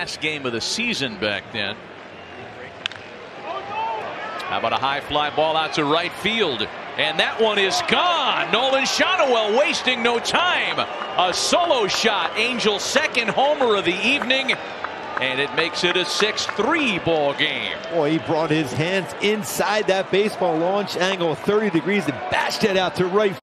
Last game of the season back then. How about a high fly ball out to right field? And that one is gone. Nolan Schanuel wasting no time. A solo shot. Angels' second homer of the evening. And it makes it a 6-3 ball game. Boy, he brought his hands inside that baseball, launch angle 30 degrees and bashed it out to right